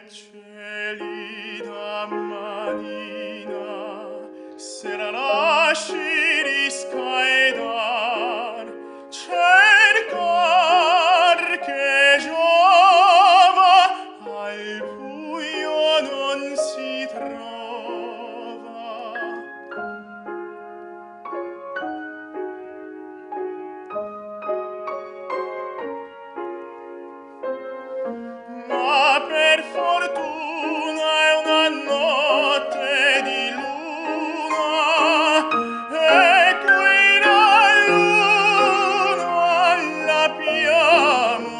gelida manina sera lasci riscaldar, cercar che giova al buio non si trova. Ma per fortuna è una notte di luna, e qui dall'uno l'abbiamo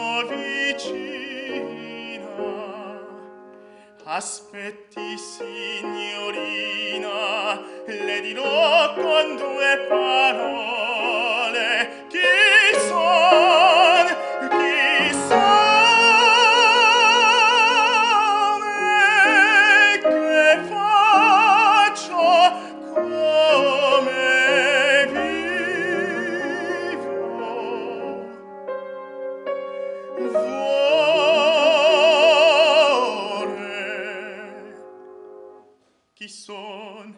vicina. Aspetti, signorina, le dirò con due parole chi son, chi son e che faccio, come vivo. Chi son?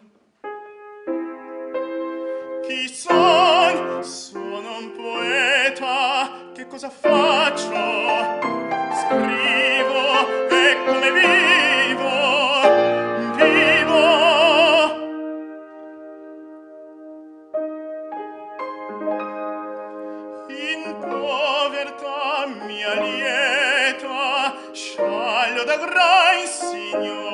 Chi son? Sono un poeta. Che cosa faccio? Scrivo. E come vivo? Vivo. In povertà mia lieta, sciallo da gran signor.